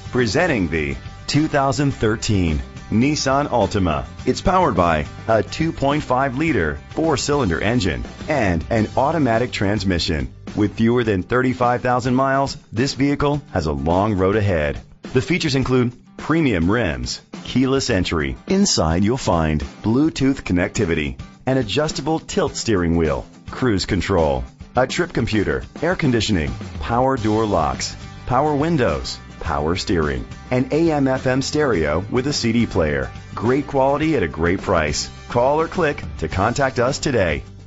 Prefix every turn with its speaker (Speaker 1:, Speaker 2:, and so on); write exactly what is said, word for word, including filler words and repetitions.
Speaker 1: Presenting the two thousand thirteen Nissan Altima. It's powered by a two point five liter four-cylinder engine and an automatic transmission. With fewer than thirty-five thousand miles, this vehicle has a long road ahead. The features include premium rims, keyless entry. Inside you'll find Bluetooth connectivity, an adjustable tilt steering wheel, cruise control, a trip computer, air conditioning, power door locks, power windows, power steering, an A M F M stereo with a C D player. Great quality at a great price. Call or click to contact us today.